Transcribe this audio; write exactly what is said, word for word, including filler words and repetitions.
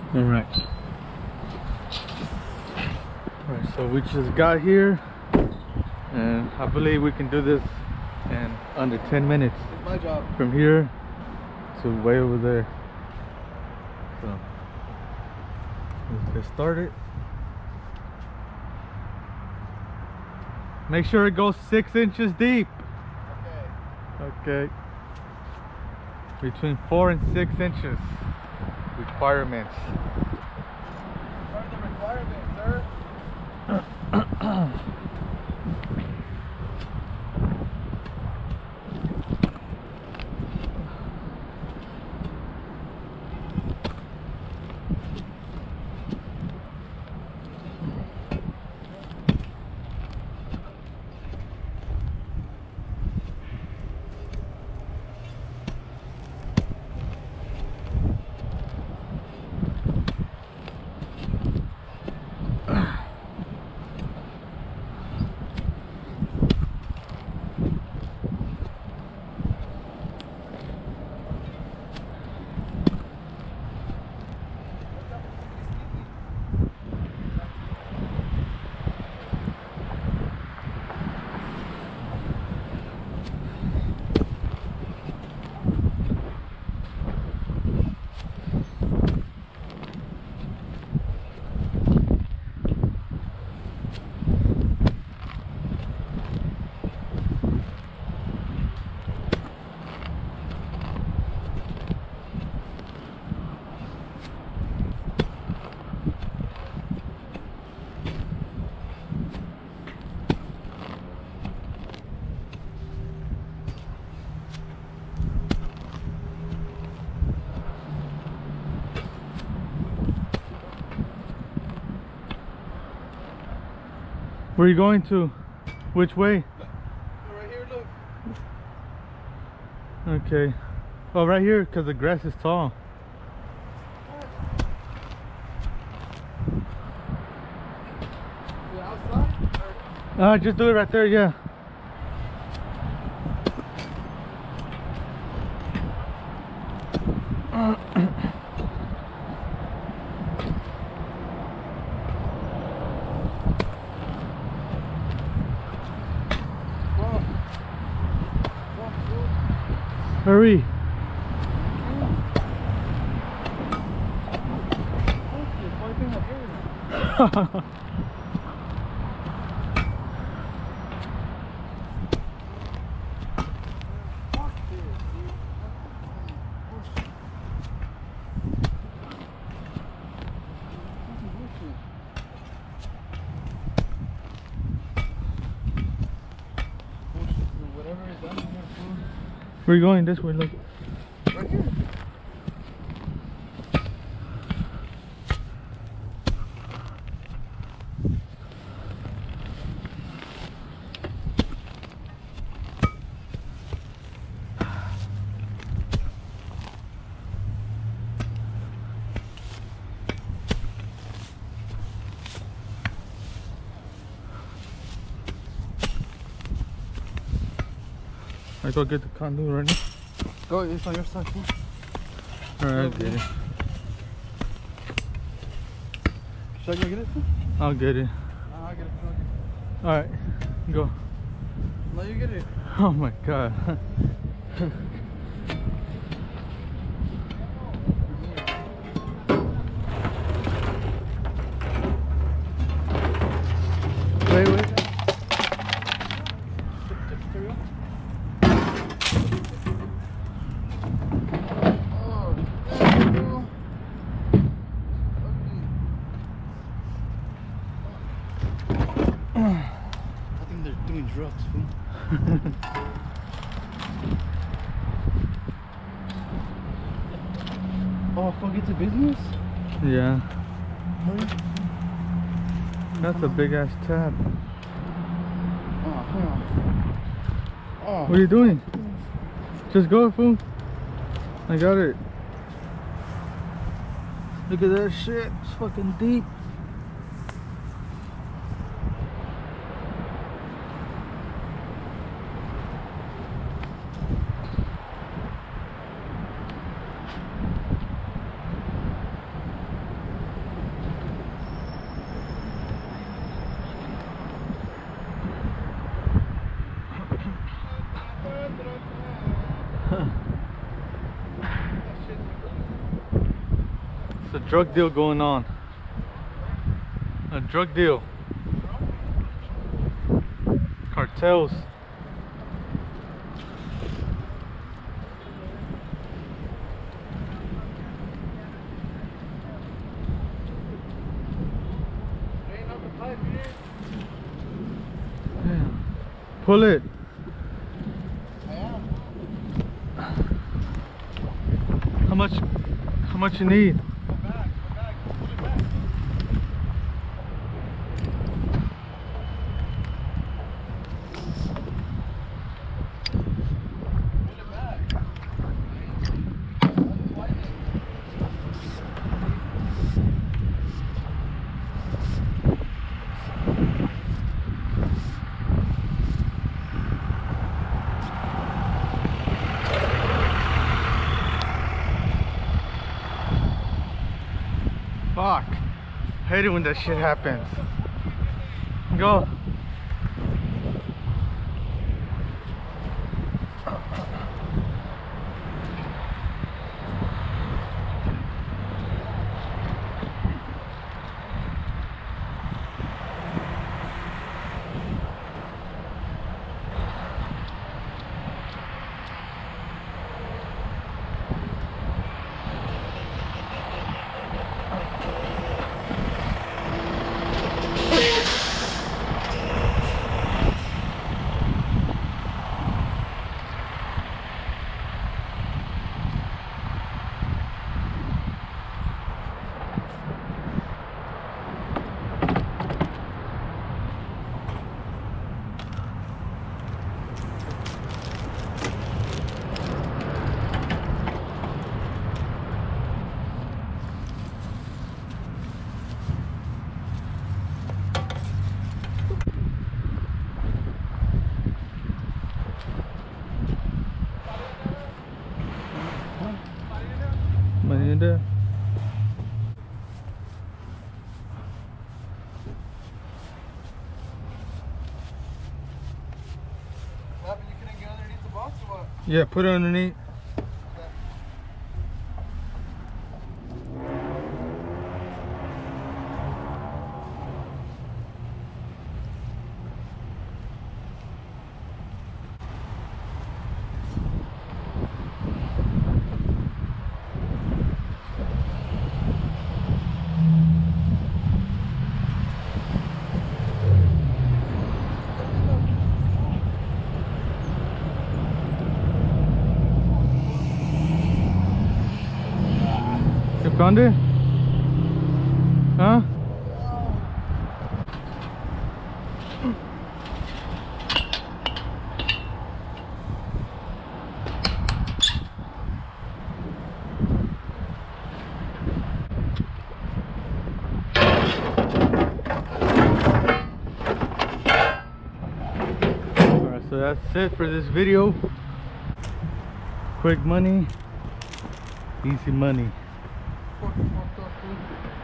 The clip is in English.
All right. All right, so we just got here, and I believe we can do this in under ten minutes. It's my job. From here to way over there. So let's get started. Make sure it goes six inches deep. Okay. Okay. Between four and six inches. Requirements. What are the requirements, sir? Where are you going to? Which way? Right here, look. Okay. Oh, right here, because the grass is tall. The outside? Or Uh, just do it right there, yeah. Hurry. Where are you going? This way, look. right here. I go get the conduit right now. Go, it's on your side, fool. Alright, I'll get it. Should I go get it, fool? I'll get it. I'll get it, fool. Alright, go. No, you get it. Oh my god. Wait, wait. Drugs, fool. Oh, fuck, it's a business? Yeah. Hurry. That's a big ass tab. Oh, hold on. Oh. What are you doing? Just go, fool. I got it. Look at that shit. It's fucking deep. It's a drug deal going on. A drug deal. Cartels. Yeah. Pull it. How much? How much you need? Fuck. Hate it when that shit happens. Go. Money in there. What happened? You couldn't get underneath the box or what? Yeah, put it underneath. You found it? Huh? Alright, so that's it for this video. Quick money, easy money. Fuck, fuck, fuck, fuck.